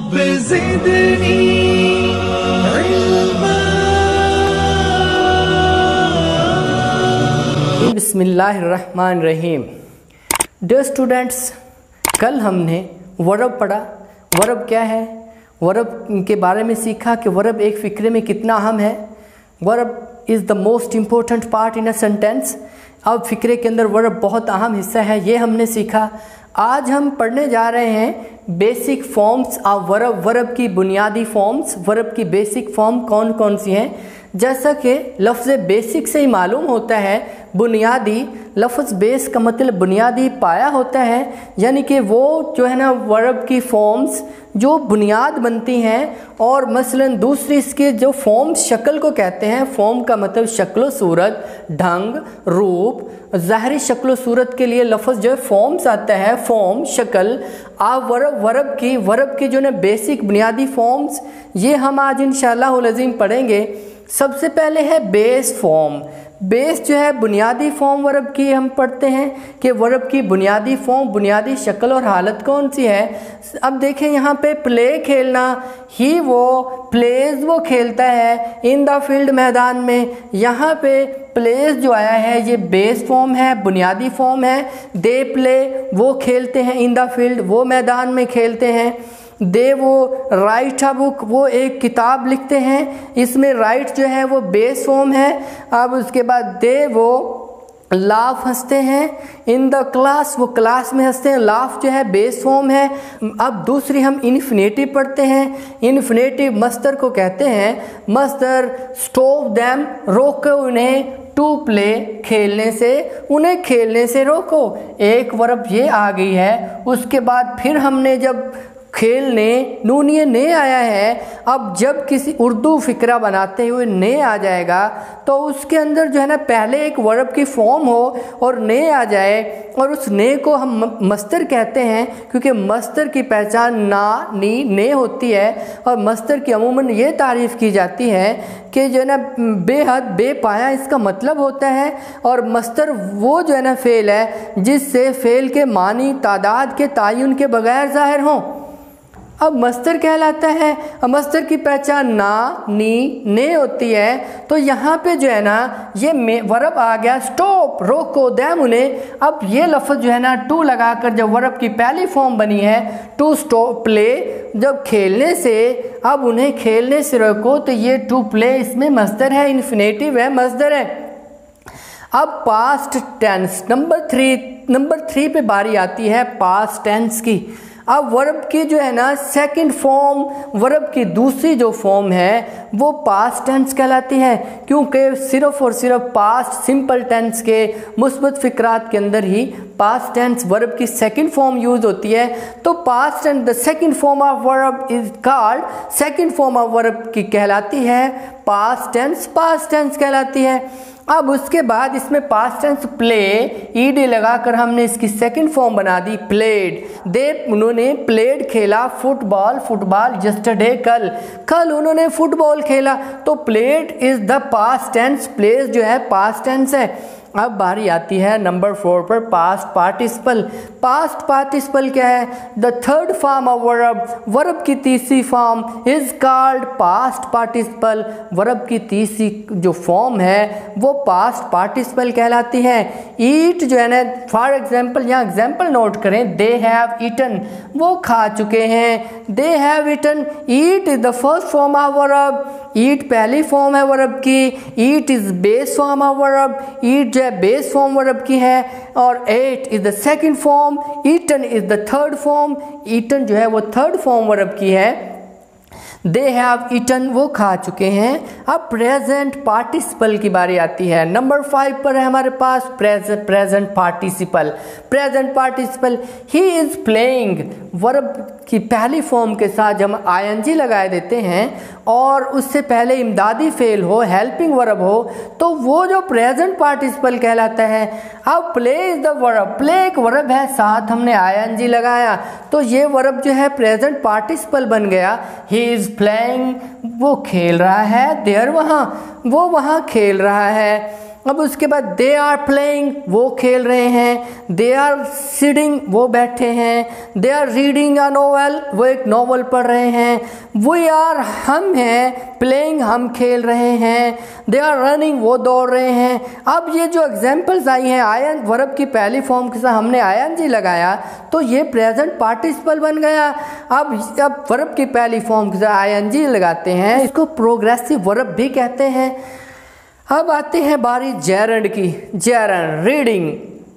रब्ब ज़िदनी इल्मा। बिस्मिल्लाहिर्रहमानिर्रहीम। Dear students, कल हमने वर्ब पढ़ा। वर्ब क्या है, वर्ब के बारे में सीखा कि वर्ब एक फ़िक्रे में कितना अहम है। Verb is the most important part in a sentence. अब फ़िक्रे के अंदर वर्ब बहुत अहम हिस्सा है, ये हमने सीखा। आज हम पढ़ने जा रहे हैं basic forms of verb. Verb की बुनियादी फॉर्म्स, वर्ब की बेसिक फॉर्म कौन कौन सी हैं। जैसा कि लफ्ज़ बेसिक से ही मालूम होता है, बुनियादी, लफ्ज़ बेस का मतलब बुनियादी पाया होता है, यानी कि वो जो है ना वर्ब की फॉर्म्स जो बुनियाद बनती हैं। और मसलन दूसरी इसके जो फॉर्म्स शक्ल को कहते हैं। फॉर्म का मतलब शक्ल सूरत, ढंग, रूप। ज़ाहरी शक्ल सूरत के लिए लफ्ज़ जो है फॉर्म्स आता है, फॉर्म, शक्ल। आप वर्ब की जो ना बेसिक बुनियादी फॉर्म्स, ये हम आज इंशाअल्लाह अज़ीम पढ़ेंगे। सबसे पहले है बेस फॉर्म। बेस जो है बुनियादी फॉर्म वर्ब की हम पढ़ते हैं कि वर्ब की बुनियादी फॉर्म, बुनियादी शक्ल और हालत कौन सी है। अब देखें यहाँ पे प्ले खेलना, ही वो प्लेज वो खेलता है, इन द फील्ड मैदान में। यहाँ पे प्लेस जो आया है ये बेस फॉर्म है, बुनियादी फॉर्म है। दे प्ले वो खेलते हैं, इन द फील्ड वो मैदान में खेलते हैं। दे वो राइट अ बुक वो एक किताब लिखते हैं, इसमें राइट जो है वो बेस फॉर्म है। अब उसके बाद दे वो लाफ हंसते हैं, इन द क्लास वो क्लास में हंसते हैं, लाफ जो है बेस फॉर्म है। अब दूसरी हम इन्फिनेटिव पढ़ते हैं। इन्फिनेटिव मस्तर को कहते हैं। मस्तर स्टॉप देम रोको उन्हें, टू प्ले खेलने से, उन्हें खेलने से रोको। एक वर्ब ये आ गई है। उसके बाद फिर हमने जब खेलने नूनिए ने आया है, अब जब किसी उर्दू फ़िक्रा बनाते हुए ने आ जाएगा तो उसके अंदर जो है ना पहले एक वर्ब की फॉर्म हो और ने आ जाए, और उस ने को हम मस्तर कहते हैं, क्योंकि मस्तर की पहचान ना, नी, ने होती है। और मस्तर की अमूमन ये तारीफ़ की जाती है कि जो है ना बेहद बेपाया इसका मतलब होता है। और मस्तर वो जो है ना फ़ेल है जिससे फ़ेल के मानी तादाद के तायुन के बगैर ज़ाहिर हों। अब मस्तर कहलाता है। अब मस्तर की पहचान ना, नी, ने होती है। तो यहाँ पे जो है ना ये वर्ब आ गया स्टॉप रोको दैम उन्हें। अब ये लफ्ज़ जो है ना टू लगाकर जब वर्ब की पहली फॉर्म बनी है, टू स्टॉप प्ले, जब खेलने से, अब उन्हें खेलने से रोको, तो ये टू प्ले इसमें मस्दर है, इन्फिनेटिव है, मस्दर है। अब पास्ट टेंस नंबर थ्री पे बारी आती है पास्ट टेंस की। अब वर्ब की जो है ना सेकंड फॉर्म, वर्ब की दूसरी जो फॉर्म है वो पास्ट टेंस कहलाती है, क्योंकि सिर्फ और सिर्फ पास्ट सिंपल टेंस के मुस्बत फ़िक्रात के अंदर ही पास्ट टेंस वर्ब की सेकंड फॉर्म यूज़ होती है। तो past tense the second form of verb is called, second form of verb की कहलाती है पास्ट टेंस कहलाती है। अब उसके बाद इसमें पास्ट टेंस प्ले, ईडी लगाकर हमने इसकी सेकंड फॉर्म बना दी प्लेड। उन्होंने प्लेड खेला, फुटबॉल यस्टरडे कल उन्होंने फुटबॉल खेला। तो played is the past tense, plays जो है पास्ट टेंस है। अब बारी आती है नंबर 4 पर पास्ट पार्टिसिपल। पास्ट पार्टिसिपल क्या है? The third form of verb की तीसरी फॉर्म is called past participle. Verb की तीसरी जो फॉर्म है वो पास्ट पार्टिसिपल कहलाती है। ईट जो है ना, फॉर एग्जाम्पल यहाँ एग्जाम्पल नोट करें, दे हैव ईटन वो खा चुके हैं, they have eaten. Eat is the first form of verb, eat पहली फॉर्म है वर्ब की। Eat is base form of verb, eat जो है बेस फॉर्म वर्ब की है। और ate is the second form, eaten is the third form, eaten जो है वो थर्ड फॉर्म वर्ब की है। दे हैव ईटन वो खा चुके हैं। अब प्रेजेंट पार्टिसिपल की बारी आती है। नंबर 5 पर है हमारे पास present participle. He is playing verb की पहली फॉर्म के साथ जब हम आईएनजी लगाए देते हैं और उससे पहले इमदादी फेल हो, हेल्पिंग वर्ब हो, तो वो जो प्रेजेंट पार्टिसिपल कहलाता है। अब play is the verb, play एक वर्ब है, साथ हमने आईएनजी लगाया तो ये वर्ब जो है प्रेजेंट पार्टिसिपल बन गया। ही इज प्लेइंग वो खेल रहा है, देयर वहाँ वो वहाँ खेल रहा है। अब उसके बाद दे आर प्लेइंग, वो खेल रहे हैं, दे आर सिटिंग, वो बैठे हैं, they are reading a novel, वो एक नॉवल पढ़ रहे हैं, वी आर, हम हैं, प्लेइंग, हम खेल रहे हैं, दे आर रनिंग, वो दौड़ रहे हैं। अब ये जो एग्जाम्पल्स आई हैं आयन वर्ब की पहली फॉर्म के साथ हमने आईएनजी लगाया तो ये प्रेजेंट पार्टिसिपल बन गया। अब वर्ब की पहली फॉर्म के साथ आईएनजी लगाते हैं, इसको प्रोग्रेसिव वर्ब भी कहते हैं। अब आते हैं बारी जेरंड की। Gerund reading,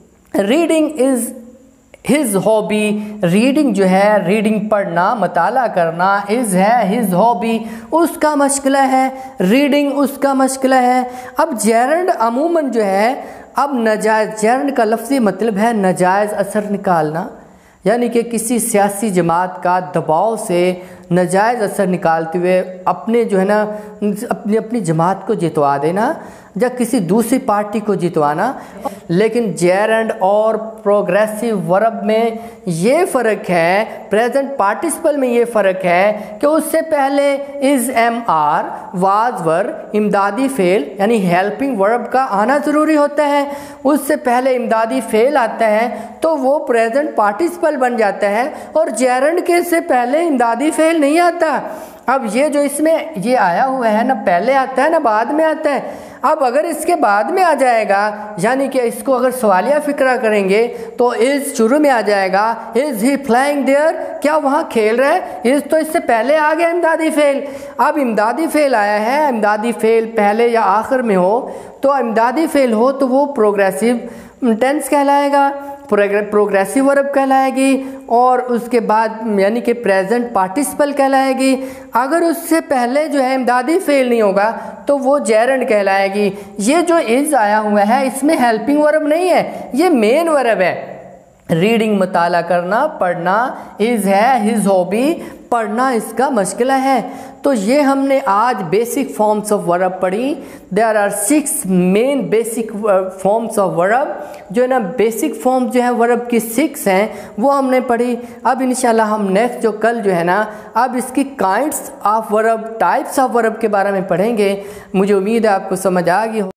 reading is his hobby, reading जो है, रीडिंग पढ़ना, मताला करना, इज है हिज हॉबी, उसका मशगला है, रीडिंग उसका मशगला है। अब जेरंड अमूमन जो है, अब नजायज़, जेरंड का लफ्ज़ी मतलब है नजायज़ असर निकालना, यानी कि किसी सियासी जमात का दबाव से नजायज़ असर निकालते हुए अपने जो है ना अपनी जमात को जितवा देना या किसी दूसरी पार्टी को जितवाना। लेकिन जेरंड और प्रोग्रेसिव वर्ब में ये फ़र्क है, प्रेजेंट पार्टिसिपल में ये फ़र्क है कि उससे पहले is, am are, was were, इमदादी फ़ेल यानी हेल्पिंग वर्ब का आना ज़रूरी होता है। उससे पहले इमदादी फ़ेल आता है तो वो प्रेजेंट पार्टिसिपल बन जाता है, और जेरंड के से पहले इमदादी फ़ेल नहीं आता। अब ये जो इसमें ये आया हुआ है ना पहले आता है ना बाद में आता है। अब अगर इसके बाद में आ जाएगा, यानी कि इसको अगर सवालिया फ़िक्रा करेंगे तो इज़ शुरू में आ जाएगा, इज़ ही फ्लाइंग देयर, क्या वहाँ खेल रहा है, इज़ तो इससे पहले आ गया इमदादी फ़ेल। अब इमदादी फ़ेल आया है, इमदादी फ़ेल पहले या आखिर में हो तो इमदादी फ़ेल हो तो वो प्रोग्रेसिव टेंस कहलाएगा, प्रोग्रेसिव वर्ब कहलाएगी, और उसके बाद यानी कि प्रेजेंट पार्टिसिपल कहलाएगी। अगर उससे पहले जो है इमदादी फ़ेल नहीं होगा तो वो जेरंड कहलाएगी। ये जो इज़ आया हुआ है इसमें हेल्पिंग वर्ब नहीं है, ये मेन वर्ब है। रीडिंग मताला करना, पढ़ना, इज़ है हिज हॉबी, पढ़ना इसका मशगला है। तो ये हमने आज बेसिक फॉर्म्स ऑफ वर्ब पढ़ी। There are 6 main basic forms of verb, जो है ना बेसिक फॉर्म जो है वर्ब की 6 हैं वो हमने पढ़ी। अब इंशाल्लाह हम नेक्स्ट जो कल जो है ना अब इसकी kinds of verb, types of verb के बारे में पढ़ेंगे। मुझे उम्मीद है आपको समझ आ गई हो।